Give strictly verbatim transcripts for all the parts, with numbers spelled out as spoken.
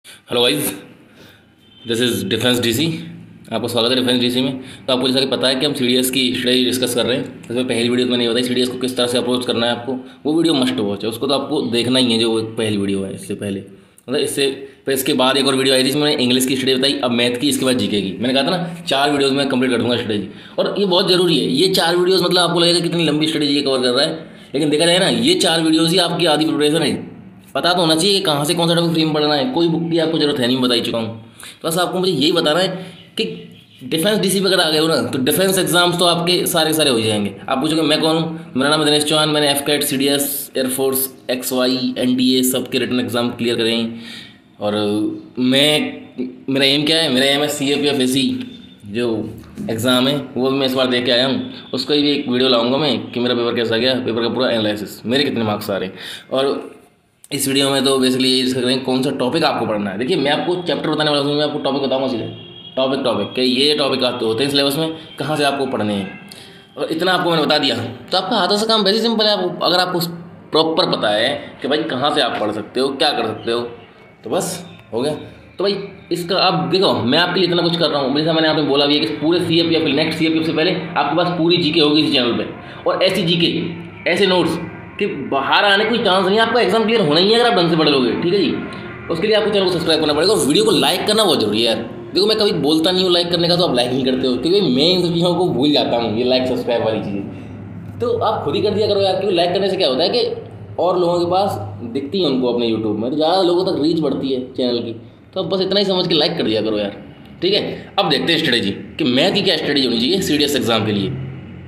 Hello guys, this is defence DC. आपका स्वागत है डिफेंस डीसी में। तो आपको जैसा कि पता है कि हम सीडीएस की स्ट्रेटजी डिस्कस कर रहे हैं। इसमें पहली वीडियो तो मैंने ये बताई सीडीएस को किस तरह से अप्रोच करना है आपको। वो वीडियो मस्ट वॉच है, उसको तो आपको देखना ही है। जो पहली वीडियो है इससे पहले, मतलब इससे फिर इसके बाद एक और वीडियो आई थी जिसमें मैंने इंग्लिश की स्टडी बताई, अब मैथ की, इसके बाद जीके की। मैंने कहा था ना चार वीडियोज़ में कंप्लीट कर दूंगा स्टडी। और ये बहुत ज़रूरी है। ये चार वीडियोज़ मतलब आपको लगेगा कितनी लंबी स्टडी ये कवर कर रहा है, लेकिन देखा जाए ना ये चार वीडियोज़ ही आपकी आधी प्रिपरेशन है। पता तो होना चाहिए कि कहाँ से कौन सा टॉपिक फ्री में पढ़ना है। कोई बुक की आपको जरूरत है नहीं, बता ही चुका हूँ। तो बस आपको मुझे यही बताना है कि डिफेंस डीसी पे अगर आ गए हो ना तो डिफेंस एग्जाम्स तो आपके सारे सारे हो जाएंगे। आप पूछोगे मैं कौन हूँ, मेरा नाम है दिनेश चौहान। मैंने AFCAT, C D S, air force, X Y, N D A सब के रिटर्न एग्जाम क्लियर करे हैं। और मैं मेरा एम क्या है, मेरा एम है सी ए पी एफ ए सी जो एग्ज़ाम है वो भी मैं इस बार दे के आया हूँ। उसका भी एक वीडियो लाऊंगा मैं कि मेरा पेपर कैसा गया, पेपर का पूरा एनालिसिस, मेरे कितने मार्क्स आ रहे हैं। और इस वीडियो में तो बेसिकली यही डिस्कस करेंगे कौन सा टॉपिक आपको पढ़ना है। देखिए मैं आपको चैप्टर बताने वाला हूँ, मैं आपको टॉपिक बताऊंगा सीधे टॉपिक टॉपिक कि ये टॉपिक आते होते हैं सिलेबस में, कहाँ से आपको पढ़ने हैं। और इतना आपको मैंने बता दिया तो आपका हाथों से काम वैसे सिंपल है। आप अगर आपको प्रॉपर पता है कि भाई कहाँ से आप पढ़ सकते हो, क्या कर सकते हो, तो बस हो गया। तो भाई इसका आप देखो, मैं आपके लिए इतना कुछ कर रहा हूँ। जैसा मैंने आपने बोला भी है कि पूरे C A P F next C A P F से पहले आपके पास पूरी जीके होगी इस चैनल पर, और ऐसी जीके ऐसे नोट्स कि बाहर आने कोई चांस नहीं है। आपका एग्जाम क्लियर होना ही है अगर आप ढंग से पढ़ लोगे, ठीक है जी। उसके लिए आपको चैनल को सब्सक्राइब करना पड़ेगा और वीडियो को लाइक करना बहुत जरूरी है यार। देखो मैं कभी बोलता नहीं हूँ लाइक करने का, तो आप लाइक नहीं करते हो क्योंकि मैं इन सब चीज़ों को भूल जाता हूँ, ये लाइक सब्सक्राइब वाली चीज़ें। तो आप खुद ही कर दिया करो यार, क्योंकि लाइक करने से क्या होता है कि और लोगों के पास दिखती है उनको अपने यूट्यूब में, तो ज़्यादा लोगों तक रीच बढ़ती है चैनल की। तो अब बस इतना ही समझ के लाइक कर दिया करो यार, ठीक है। अब देखते हैं स्ट्रेटेजी कि मैथ की क्या स्ट्रेटेजी होनी चाहिए सी डी एस एग्जाम के लिए।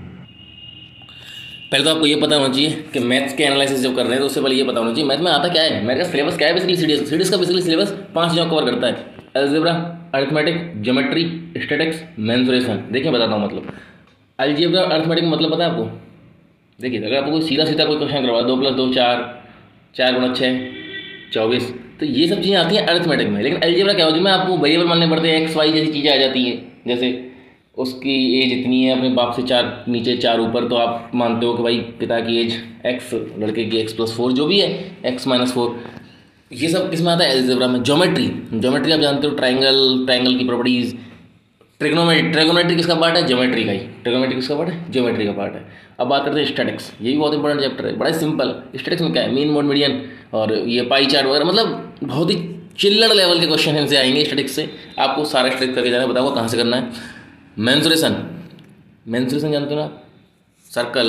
पहले तो आपको ये पता होना चाहिए कि मैथ्स के एनालिसिस जब कर रहे हैं तो उससे पहले ये पता होना चाहिए मैथ में आता क्या है, मैथ का सिलेबस क्या है। बेसिकली सीडीएस सीडीएस का बेसिकली सिलेबस पांच चीज़ों कवर करता है: algebra, arithmetic, geometry, statics, mensuration. देखिए बताता हूँ मतलब अलजेब्रा अरिथमेटिक मतलब पता है आपको। देखिए अगर आपको कोई सीधा सीधा कोई क्वेश्चन करवा दो प्लस दो चार, चार गुणा छः चौबीस, तो ये सब चीज़ें आती हैं अरिथमेटिक में। लेकिन अलजेब्रा क्या होती है, मैं आपको वेरिएबल मानने पड़ते हैं, एक्स वाई जैसी चीज़ें आ जाती हैं। जैसे उसकी एज इतनी है, अपने बाप से चार नीचे चार ऊपर, तो आप मानते हो कि भाई पिता की एज एक्स, लड़के की एक्स प्लस फोर जो भी है, एक्स माइनस फोर। ये सब किस में आता है, एल्जेब्रा में। ज्योमेट्री, ज्योमेट्री आप जानते हो, ट्राइंगल, ट्राइंगल की प्रॉपर्टीज। ट्रिग्नोमेट्री, ट्रिग्नोमेट्री किसका पार्ट है, ज्योमेट्री का ही। ट्रिग्नोमेट्री किसका पार्ट है, ज्योमेट्री का पार्ट है। अब बात करते हैं स्टैटिक्स, ये भी बहुत इंपॉर्टेंट चैप्टर है, बड़ा सिंपल। स्टैटिक्स में क्या है, मीन मोड मीडियन और ये पाई चार्ट वगैरह, मतलब बहुत ही चिल्लर लेवल के क्वेश्चन इनसे आएंगे स्टैटिक्स से। आपको सारा स्टैटिक्स करके जाना, बताऊँगा कहाँ से करना है। मेंसुरेशन, मेंसुरेशन जानते हो ना, सर्कल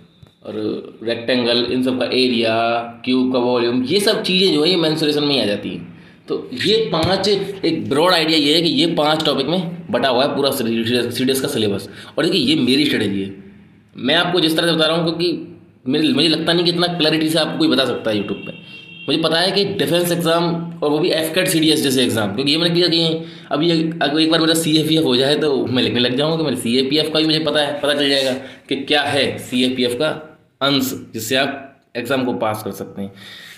और रेक्टेंगल, इन सब का एरिया, क्यूब का वॉल्यूम, ये सब चीज़ें जो है ये मेंसुरेशन में ही आ जाती हैं। तो ये पांच, एक ब्रॉड आइडिया ये है कि ये पांच टॉपिक में बटा हुआ है पूरा सीडीएस का सिलेबस। और देखिए ये मेरी स्ट्रेटेजी है, मैं आपको जिस तरह से बता रहा हूँ, क्योंकि मेरे मुझे लगता नहीं कि इतना क्लैरिटी से आपको कोई बता सकता है यूट्यूब पे। मुझे पता है कि डिफेंस एग्जाम, और वो भी AFCAT C D S जैसे एग्जाम, क्योंकि ये मैंने क्लियर किए हैं। अभी अगर एक बार मेरा सी ए पी एफ हो जाए तो मैं लिखने लग जाऊँगा कि मेरे सी ए पी एफ का भी मुझे पता है, पता चल जाएगा कि क्या है सी ए पी एफ का अंश, जिससे आप एग्ज़ाम को पास कर सकते हैं।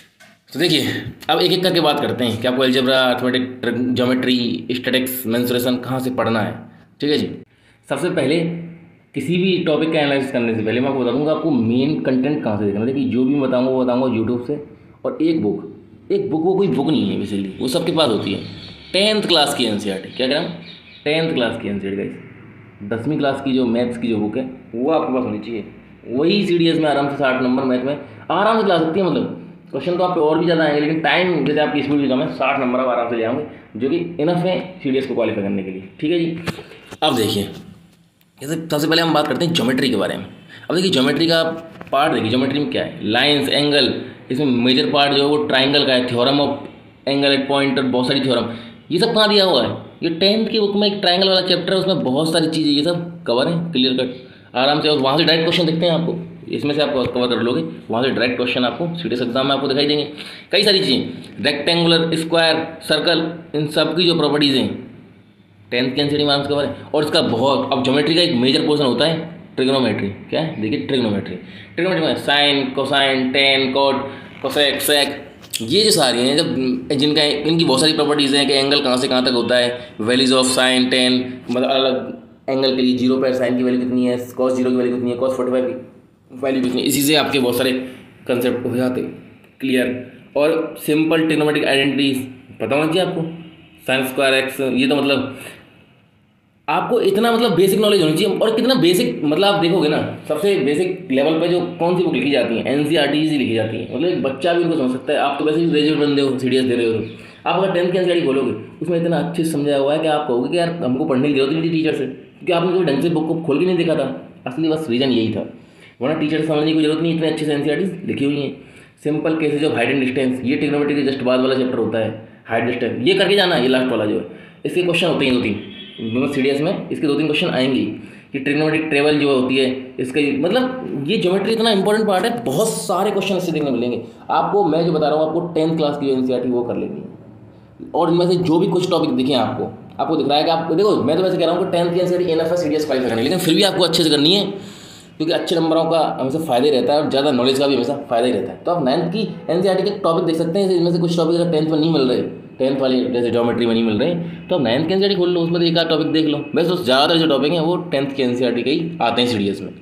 तो देखिए अब एक एक करके बात करते हैं कि आपको algebra, arithmetic, geometry, statics, mensuration कहाँ से पढ़ना है, ठीक है जी। सबसे पहले किसी भी टॉपिक का एनालिसिस करने से पहले मैं आपको बता दूँगा आपको मेन कंटेंट कहाँ से देखना है। देखिए जो भी मैं बताऊँगा वो बताऊँगा यूट्यूब से। और एक बुक, एक बुक वो कोई बुक नहीं है बेसिकली, वो सबके पास होती है। टेंथ क्लास की एन सी आर टी, क्या कह रहा हूँ, टेंथ क्लास की N C R T guys, दसवीं क्लास की जो मैथ्स की जो बुक है वो आपके पास होनी चाहिए। वही सी डी एस में आराम से साठ नंबर मैथ में आराम से ला सकती है। मतलब क्वेश्चन तो आप पे और भी ज़्यादा आएंगे, लेकिन टाइम जैसे आपकी स्पीड भी कम है, साठ नंबर आप आराम से ले आएंगे, जो कि इनफ है सी डी एस को क्वालिफाई करने के लिए, ठीक है जी। अब देखिए जैसे सबसे पहले हम बात करते हैं ज्योमेट्री के बारे में। अब देखिए ज्योमेट्री का पार्ट देखिए, ज्योमेट्री में क्या है, लाइंस, एंगल, इसमें मेजर पार्ट जो है वो ट्राइंगल का है, theorem of angle at point और बहुत सारी थ्योरम, ये सब कहाँ दिया हुआ है। ये टेंथ की बुक में एक ट्राइंगल वाला चैप्टर है, उसमें बहुत सारी चीज़ें ये सब कवर है, क्लियर कट आराम से। और वहाँ से डायरेक्ट क्वेश्चन दिखते हैं आपको, इसमें से आप कवर कर लोगे, वहाँ से डायरेक्ट क्वेश्चन आपको सीडीएस एग्जाम में आपको दिखाई देंगे। कई सारी चीज़ें, रेक्टेंगुलर, स्क्वायर, सर्कल, इन सब की जो प्रॉपर्टीज़ हैं टेंथ के एनसीडी में आराम से कवर है। और इसका बहुत, अब ज्योमेट्री का एक मेजर पोर्शन होता है ट्रिग्नोमेट्री। क्या है, देखिए ट्रिग्नोमेट्री, ट्रिग्नोमेट्री में sine, cosine, tan, cot, cosec, sec, ये जो सारी हैं जब जिनका इनकी बहुत सारी प्रॉपर्टीज़ हैं कि एंगल कहाँ से कहाँ तक होता है, वैल्यूज ऑफ साइन, टेन, मतलब अलग एंगल के लिए जीरो पर साइन की वैल्यू कितनी है, कॉस जीरो की वैल्यू कितनी है, कॉस फोर्टी फाइव की वैल्यू कितनी है, इसी से आपके बहुत सारे कंसेप्ट हो जाते क्लियर। और सिंपल ट्रिग्नोमेट्रिक आइडेंटिटीज, पता होना चाहिए आपको। साइन स्क्वायर एक्स, ये तो मतलब आपको इतना मतलब बेसिक नॉलेज होनी चाहिए। और कितना बेसिक मतलब आप देखोगे ना, सबसे बेसिक लेवल पे जो कौन सी बुक लिखी जाती है, एनसीईआरटी ही लिखी जाती है। मतलब एक बच्चा भी उनको समझ सकता है। आप तो वैसे ही ग्रेजुएट बंदे हो, सीडीएस दे रहे हो, आप अगर टेंथ की एनसीईआरटी खोलोगे उसमें इतना अच्छे से समझाया हुआ है कि आप कहोगे कि यार हमको पढ़ने की जरूरत नहीं थी टीचर से, क्योंकि आपने कोई ढंग से बुक को खोल के नहीं देखा था। असली बस रीज़न यही था, वरना टीचर से समझने की जरूरत नहीं, इतने अच्छे से एनसीईआरटी लिखी हुई हैं। Simple cases of height and distance, ये ट्रिग्नोमेट्री के जस्ट बाद वाला चैप्टर होता है, हाइट डिस्टेंस, ये करके जाना, ये लास्ट वाला जो है। इसके क्वेश्चन होते हैं दो तीन, मतलब सीडीएस में इसके दो तीन क्वेश्चन आएंगे कि ट्रिग्नोमेट्रिक ट्रेवल जो होती है इसके, मतलब ये ज्योमेट्री इतना इंपॉर्टेंट पार्ट है, बहुत सारे क्वेश्चन इससे देखने मिलेंगे आपको। मैं जो बता रहा हूँ आपको टेंथ क्लास की एनसीईआरटी वो कर लेनी है, और इनमें से जो भी कुछ टॉपिक दिखे आपको आपको दिख रहा है कि आप देखो, मैं तो वैसे कह रहा हूँ कि टेंथ की एनसीईआरटी एनएफ है सीडीएस क्वालिफाई करनी, लेकिन फिर भी आपको अच्छे से करनी है, क्योंकि अच्छे नंबरों का हमेशा फ़ायदा ही रहता है और ज़्यादा नॉलेज का भी हमेशा फ़ायदा ही रहता है। तो आप नाइन्थ की एनसीईआरटी के टॉपिक देख सकते हैं, इनमें से कुछ टॉपिक अगर टेंथ में नहीं मिल रहे, टेंथ वाली जैसे ज्योमेट्री में नहीं मिल रहे, तो आप नाइन्थ की एनसीईआरटी खोल लो, उसमें एक आध टॉपिक देख लो। वैसे तो ज़्यादातर जो टॉपिक हैं वो टेंथ की एनसीईआरटी के ही आते हैं सीडीएस में।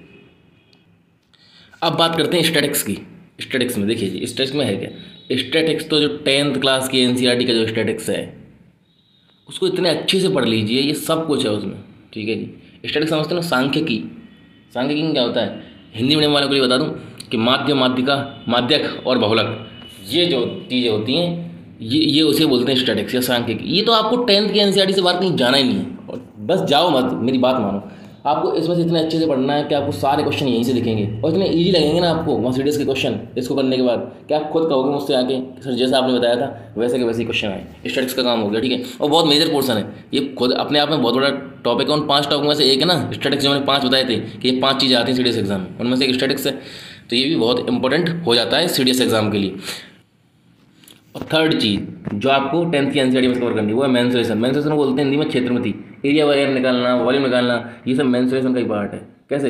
अब बात करते हैं स्टैटिक्स की। स्टैटिक्स में देखिए जी, स्टैटिक्स में है क्या, स्टैटिक्स तो जो टेंथ क्लास की एनसीईआरटी का जो स्टैटिक्स है उसको इतने अच्छे से पढ़ लीजिए, ये सब कुछ है उसमें, ठीक है जी। स्टैटिक्स समझते हो ना, सांख्यिकी। सांख्यिकी क्या होता है, हिंदी मीडियम वालों के लिए बता दूं कि माध्य, माध्यिका, माध्यक और बहुलक, ये जो चीज़ें होती हैं ये ये उसे बोलते हैं स्टैटिक्स या सांख्यिकी। ये तो आपको टेंथ की एनसीईआरटी से बाहर कहीं जाना ही नहीं है, और बस जाओ मत, मेरी बात मानो। आपको इसमें से इतने अच्छे से पढ़ना है कि आपको सारे क्वेश्चन यहीं से दिखेंगे और इतने ईजी लगेंगे ना आपको वहाँ सीडीएस के क्वेश्चन, इसको करने के बाद कि आप खुद कहोगे मुझसे आके सर जैसा आपने बताया था वैसे के वैसे ही क्वेश्चन आए। स्टैटिक्स का काम हो गया, ठीक है। और बहुत मेजर पोर्सन है ये, खुद अपने आप में बहुत बड़ा टॉपिक है। उन पाँच टॉपिक में से एक है ना स्टैटिक्स, जो मैंने पाँच बताए थे कि ये पाँच चीज़ें आती हैं सीडीएस एग्जाम में, उनमें से एक स्टैटिक्स है। तो ये भी बहुत इंपॉर्टेंट हो जाता है सीडीएस एग्जाम के लिए। और थर्ड चीज़ जो आपको टेंथ की एनसीईआरटी में कवर करनी है वो है मेंसुरेशन। मेंसुरेशन बोलते हैं हिंदी में क्षेत्रमिति, एरिया वगैरह निकालना, वॉल्यूम निकालना, ये सब मेंसुरेशन का ही पार्ट है। कैसे,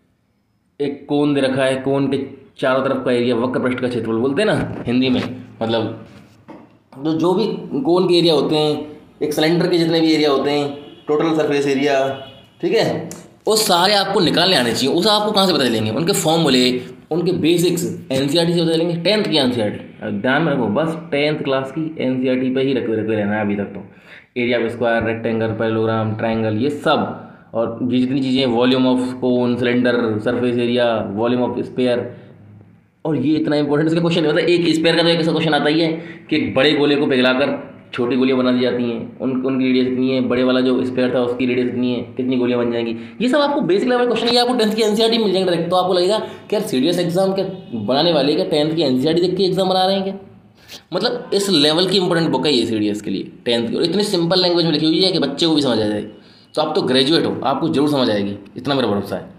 एक कोन दे रखा है, कोन के चारों तरफ का एरिया, वक्र पृष्ठ का क्षेत्रफल बोलते हैं ना हिंदी में, मतलब तो जो भी कोन के एरिया होते हैं, एक सिलेंडर के जितने भी एरिया होते हैं, टोटल सरफेस एरिया, ठीक है, वो सारे आपको निकालने आने चाहिए। उस आपको कहाँ से पता चलेंगे, उनके फॉर्मूले, उनके बेसिक्स एनसीईआरटी से पता चलेंगे। टेंथ की एनसीईआरटी ध्यान में रखो, बस टेंथ क्लास की एनसीईआरटी पे ही रखे रखे रहना है अभी तक तो। Area of square, rectangle, parallelogram, triangle, ये सब, और ये जितनी चीज़ें, volume of cone, cylinder, surface area, volume of sphere, और ये इतना इंपॉर्टेंट इसका क्वेश्चन होता है। एक स्फीयर का तो एक ऐसा क्वेश्चन आता ही है कि एक बड़े गोले को पिघलाकर छोटी गोलियां बना दी जाती हैं, उन उनकी रेडियस इतनी है, बड़े वाला जो स्फीयर था उसकी रेडियस इतनी है, कितनी गोलियां बन जाएंगी। ये सब आपको बेसिक लेवल क्वेश्चन, ये आपको टेंथ की एनसीईआरटी मिल जाएंगे डायरेक्ट। तो आपको लगेगा कि यार सीडीएस एग्जाम के बनाने वाले क्या टेंथ की एनसीईआरटी देख के एग्जाम बना रहे हैं क्या, मतलब इस लेवल की इंपॉर्टेंट बुक है ये सीडीएस के लिए टेंथ की, और इतनी सिंपल लैंग्वेज में लिखी हुई है कि बच्चे को भी समझ आ जाए। तो आप तो ग्रेजुएट हो, आपको जरूर समझ आएगी, इतना मेरा भरोसा है।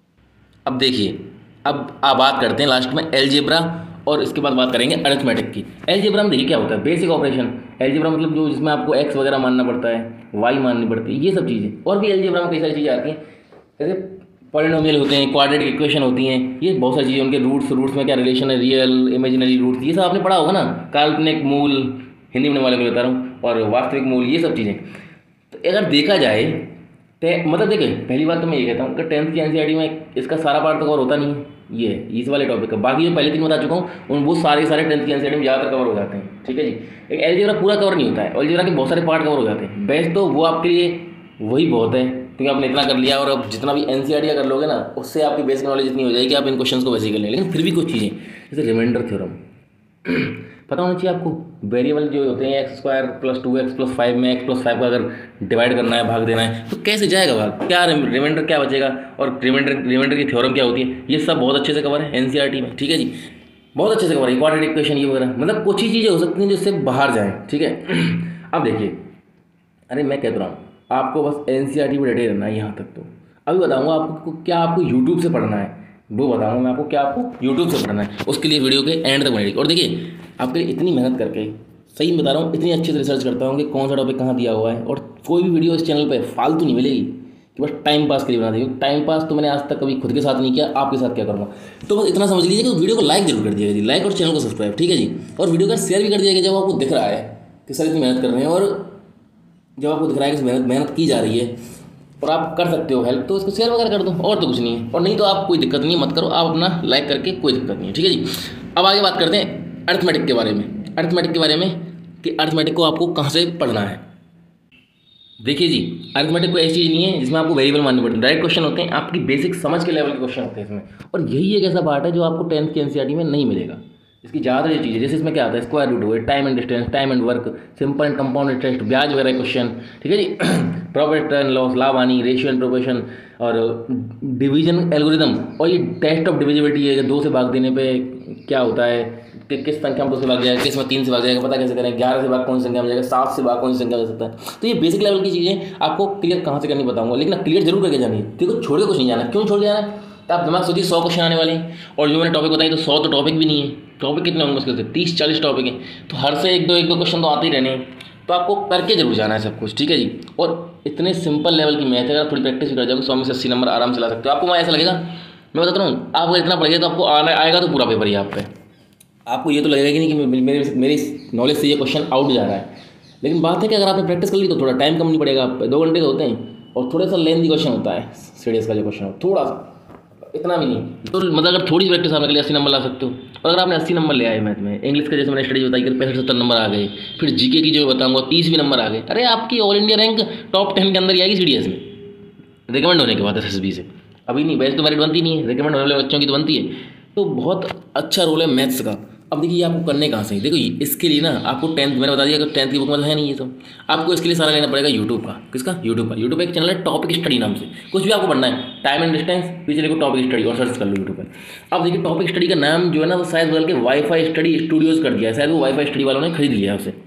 अब देखिए, अब आप बात करते हैं लास्ट में एलजेब्रा, और इसके बाद बात करेंगे अरिथमेटिक की। एलजेब्रा में देखिए क्या होता है, बेसिक ऑपरेशन। एलजेब्रा मतलब जो जिसमें आपको एक्स वगैरह मानना पड़ता है, वाई माननी पड़ती है, ये सब चीज़ें। और भी एलजेब्रा में कई सारी चीज़ें आती हैं, जैसे पॉलिनोमियल होते हैं, क्वाड्रेटिक इक्वेशन होती हैं, ये बहुत सारी चीज़ें, उनके रूट्स, रूट्स में क्या रिलेशन है, रियल इमेजिनरी रूट्स, ये सब आपने पढ़ा होगा ना। काल्पनिक मूल, हिंदी में वाले को बता रहा हूँ, और वास्तविक मूल, ये सब चीज़ें। तो अगर देखा जाए तो मतलब देखिए, पहली बात तो मैं ये कहता हूँ कि टेंथ की एनसीईआरटी में इसका सारा पार्ट तो कवर होता नहीं है, ये है इस वाले टॉपिक का। बाकी जो पहले तीन बता चुका हूँ उन वो सारे सारे टेंथ की एनसीईआरटी में ज़्यादातर कवर हो जाते हैं, ठीक है जी। एक एलजेब्रा पूरा कवर नहीं होता है, एलजेब्रा के बहुत सारे पार्ट कवर हो जाते हैं। बेस्ट तो वो आपके लिए वही बहुत है, क्योंकि आपने इतना कर लिया, और अब जितना भी एनसीईआरटी कर लोगे ना उससे आपकी बेसिक नॉलेज इतनी हो जाएगी कि आप इन क्वेश्चन को वैसे ही कर लेंगे। लेकिन फिर भी कुछ चीज़ें जैसे रिमाइंडर थ्योरम पता होना चाहिए आपको। वेरिएबल जो होते हैं X square plus two X plus five में एक्स प्लस फाइव का अगर डिवाइड करना है, भाग देना है, तो कैसे जाएगा भाग, क्या रिमाइंडर क्या बचेगा, और रिमाइंडर रिमाइंडर की थ्योरम क्या होती है, ये सब बहुत अच्छे से कवर है एनसीईआरटी में, ठीक है जी, बहुत अच्छे से कवर है। क्वाड्रेटिक इक्वेशन ये वगैरह, मतलब कुछ ही चीज़ें हो सकती हैं जिससे बाहर जाएँ, ठीक है। अब देखिए, अरे मैं कहता रहा हूँ आपको बस एनसीईआरटी में डटे रहना है यहाँ तक। तो अभी बताऊँगा आपको क्या आपको यूट्यूब से पढ़ना है, वो बताऊँगा मैं आपको क्या आपको यूट्यूब से पढ़ना है। उसके लिए वीडियो के एंड तक बनेगी। और देखिए, आपके लिए इतनी मेहनत करके, सही बता रहा हूँ, इतनी अच्छे से रिसर्च करता हूँ कि कौन सा टॉपिक कहाँ दिया हुआ है, और कोई भी वीडियो इस चैनल पे फालतू नहीं मिलेगी कि बस टाइम पास के लिए बना दी। टाइम पास तो मैंने आज तक कभी खुद के साथ नहीं किया, आपके साथ क्या करूँगा। तो बस इतना समझ लीजिए कि वीडियो को लाइक जरूर कर दिएगा जी, लाइक और चैनल को सब्सक्राइब, ठीक है जी। और वीडियो का शेयर भी कर दिएगा जब आपको दिख रहा है कि सर इतनी मेहनत कर रहे हैं, और जब आपको दिख रहा है कि मेहनत मेहनत की जा रही है और आप कर सकते हो हेल्प, तो इसको शेयर वगैरह कर दो, और तो कुछ नहीं है। और नहीं तो आप कोई दिक्कत नहीं है, मत करो, आप अपना लाइक करके कोई दिक्कत नहीं है, ठीक है जी। अब आगे बात करते हैं अरिथमेटिक के बारे में। अरिथमेटिक के बारे में कि अरिथमेटिक को आपको कहाँ से पढ़ना है। देखिए जी, अरिथमेटिक कोई ऐसी चीज़ नहीं है जिसमें आपको वेरिएबल मानने पड़ते हैं। डायरेक्ट क्वेश्चन होते हैं, आपकी बेसिक समझ के लेवल के क्वेश्चन होते हैं इसमें। और यही एक ऐसा पार्ट है जो आपको टेंथ के एनसीईआरटी में नहीं मिलेगा। इसकी ज़्यादा जो चीज़ें, जैसे इसमें क्या आता है, स्क्वायर रूट हुए, time and distance, time and work, simple and compound interest, ब्याज वगैरह क्वेश्चन, ठीक है जी। प्रॉफिट रिटर्न लॉस, लाभ हानि, रेशियो एंड प्रोपोर्शन, और डिवीजन एल्गोरिदम, और ये टेस्ट ऑफ डिविजिबिलिटी है, दो से भाग देने पे क्या होता है, कि किस संख्या में दो से भाग जाएगा, किस में तीन से भाग जाएगा, पता कैसे करें, ग्यारह से भाग कौन सी संख्या में जाएगा, सात से भाग कौन सी संख्या में सकता है। तो ये बेसिक लेवल की चीज़ें आपको क्लियर कहाँ से करनी बताऊंगा, लेकिन क्लियर जरूर करके जानी है। देखो छोड़ के कुछ नहीं जाना। क्यों छोड़ के जाना है? तो आप दिमाग सोचिए, सौ क्वेश्चन आने वाले हैं, और जो मैंने टॉपिक बताई तो सौ तो टॉपिक भी नहीं है। टॉपिक कितने होंगे मुश्किल से तीस चालीस टॉपिक हैं, तो हर से एक दो एक दो क्वेश्चन तो आते ही रहने हैं। तो आपको करके जरूर जाना है सब कुछ, ठीक है जी। और इतने सिंपल लेवल की मैथ है, अगर थोड़ी प्रैक्टिस भी कर जाओगे सौ में से अस्सी नंबर आराम से ला सकते हो। आपको मैं ऐसा लगेगा, मैं बताता हूँ, आप अगर इतना पढ़िए तो आपको आना आएगा तो पूरा पेपर ही आप पे। आपको ये तो लगेगा कि नहीं कि मेरे मेरी नॉलेज से ये क्वेश्चन आउट जा रहा है, लेकिन बात है कि अगर आपने प्रैक्टिस कर ली तो थोड़ा टाइम कम नहीं पड़ेगा आप पे। दो घंटे तो होते हैं, और थोड़ा सा लेंथी क्वेश्चन होता है सीडीएस का जो क्वेश्चन है, थोड़ा सा, इतना भी नहीं। तो मतलब अगर थोड़ी प्रैक्टिस आपने के लिए अस्सी नंबर ला सकते हो। और अगर आपने अस्सी नंबर ले आए मैथ में, इंग्लिश का जैसे मैंने स्टडी बताई कि पैंसठ सत्तर नंबर आ गए, फिर जीके की जो मैं बताऊंगा तीस भी नंबर आ गए, अरे आपकी all India rank top ten के अंदर ही आएगी सीडीएस में, रिकमेंड होने के बाद एसएसबी से। अभी नहीं, वैसे तो मेरिट बनती नहीं है, रिकमेंड होने वाले बच्चों की तो बनती है। तो बहुत अच्छा रोल है मैथ्स का। अब देखिए आपको करने कहाँ से है, देखो इसके लिए ना आपको टेंथ मैंने बता दिया कि टेंथ की बुक में है नहीं ये सब। आपको इसके लिए सारा लेना पड़ेगा यूट्यूब का। किसका? यूट्यूब का। यूट्यूब एक चैनल है टॉपिक स्टडी नाम से, कुछ भी आपको पढ़ना है, टाइम एंड डिस्टेंस, पीछे लिखो टॉपिक स्टडी और सर्च कर लो यूट्यूब पर। अब देखिए टॉपिक स्टडी का नाम जो है ना वो शायद बदल के वाईफाई स्टडी स्टूडियोज़ कर दिया है, शायद वो वाईफाई स्टडी वालों ने खरीद लिया है उसे।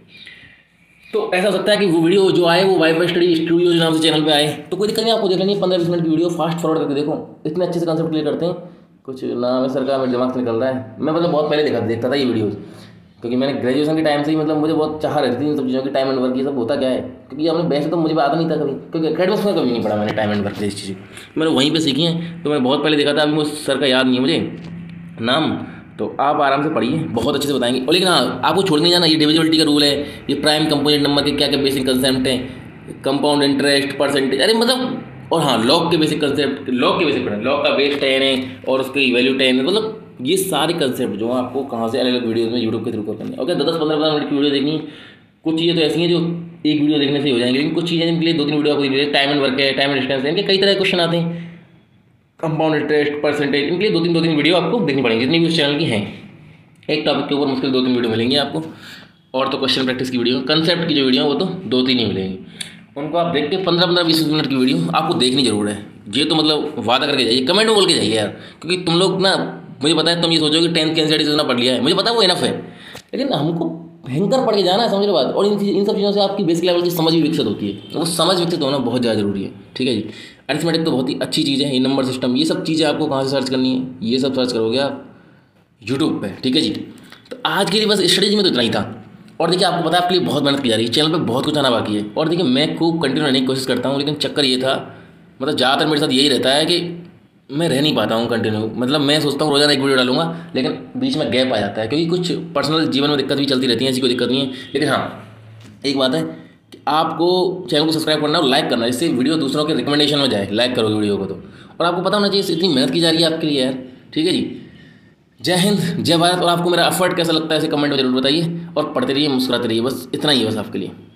तो ऐसा हो सकता है कि वो वीडियो जो आए वो वाईफाई स्टडी स्टूडियोज नाम से चैनल पे आए, तो कोई दिक्कत नहीं, आपको देख लेनी है पंद्रह बीस मिनट की वीडियो, फास्ट फॉरवर्ड करके देखो, इतने अच्छे से कंसेप्ट क्लियर करते हैं। कुछ नाम है सर का मेरे दिमाग से निकल रहा है, मैं मतलब बहुत पहले देखा देखता था ये वीडियोज़, क्योंकि मैंने ग्रेजुएशन के टाइम से ही मतलब मुझे बहुत चाह रहती थी इन सब चीज़ों की, टाइम एंड वर्क ये सब होता क्या है, क्योंकि हमने वैसे तो मुझे आता नहीं था कभी, क्योंकि अकेडमिक्स में कभी नहीं पढ़ा मैंने टाइम एंड वर्क जैसी चीज़ें, मैंने वहीं पे सीखी हैं। तो मैं बहुत पहले देखा था, अभी मुझे सर का याद नहीं है मुझे नाम, तो आप आराम से पढ़िए, बहुत अच्छे से बताएंगे। और लेकिन हाँ आपको छोड़ नहीं जाना, ये डिविजिबिलिटी का रूल है, ये प्राइम कंपोजिट नंबर के क्या क्या बेसिक कंसेप्ट हैं, कंपाउंड इंटरेस्ट, परसेंटेज, अरे मतलब, और हाँ लॉग के बेसिक कंसेप्ट, लॉग के बेसिक पढ़ें, लॉग का बेस टेन है और उसकी वैल्यू टेन है, मतलब ये सारे कंसेप्ट जो आपको कहाँ से अलग अलग वीडियोज़ में यूट्यूब के थ्रू करने हैं। ओके, दस दस पंद्रह पंद्रह मिनट की वीडियो देखनी, कुछ चीज़ें तो ऐसी हैं जो एक वीडियो देखने से ही हो जाएंगी, लेकिन कुछ चीज़ें जिनके लिए दो तीन वीडियो आपको देखनी है। टाइम एंड वर्क है, टाइम एंड डिस्टेंस है, इनके कई तरह के क्वेश्चन आते हैं, कंपाउंड इंटरेस्ट, परसेंटेज, इनके लिए दो तीन दो तीन वीडियो आपको देखनी पड़ेंगी, जितनी भी उस चैनल की हैं। एक टॉपिक के ऊपर मुश्किल दो तीन वीडियो मिलेंगी आपको, और तो क्वेश्चन प्रैक्टिस की वीडियो, कंसेप्ट की जो वीडियो वो तो दो तीन ही मिलेंगी। उनको आप देख के पंद्रह पंद्रह बीस मिनट की वीडियो आपको देखनी जरूर है। ये तो मतलब वादा करके जाइए, कमेंट में बोल के जाइए यार, क्योंकि तुम लोग ना, मुझे पता है तुम ये सोचोगे टेंथ के एनसीईआरटी से इतना पढ़ लिया है, मुझे पता है वो इनफ है, लेकिन हमको भयंकर पढ़ के जाना है, समझ रहे बात। और इन इन सब चीज़ों से आपकी बेसिक लेवल की समझ भी विकसित होती है, वो समझ विकसित होना बहुत ज़्यादा जरूरी है, ठीक है जी। अरिथमेटिक तो बहुत ही अच्छी चीज़ है, ये नंबर सिस्टम, ये सब चीज़ें आपको कहाँ से सर्च करनी है, ये सब सर्च करोगे आप यूट्यूब पर, ठीक है जी। तो आज के लिए बस स्टडीज में तो इतना ही था। और देखिए आपको पता है आपके लिए बहुत मेहनत की जा रही है, चैनल पे बहुत कुछ आना बाकी है। और देखिए मैं खूब कंटिन्यू रहने की कोशिश करता हूँ, लेकिन चक्कर ये था, मतलब ज़्यादातर मेरे साथ यही रहता है कि मैं रह नहीं पाता हूँ कंटिन्यू। मतलब मैं सोचता हूँ रोज़ाना एक वीडियो डालूंगा, लेकिन बीच में गैप आ जाता है, क्योंकि कुछ पर्सनल जीवन में दिक्कत भी चलती रहती है, ऐसी कोई दिक्कत नहीं है। लेकिन हाँ एक बात है कि आपको चैनल को सब्सक्राइब करना और लाइक करना, इससे वीडियो दूसरों के रिकमेंडेशन में जाए, लाइक करोगे वीडियो को तो। और आपको पता होना चाहिए इतनी मेहनत की जा रही है आपके लिए यार, ठीक है जी। जय हिंद, जय भारत। और आपको मेरा एफर्ट कैसा लगता है इसे कमेंट में जरूर बताइए, और पढ़ते रहिए, मुस्कुराते रहिए, बस इतना ही है बस आपके लिए।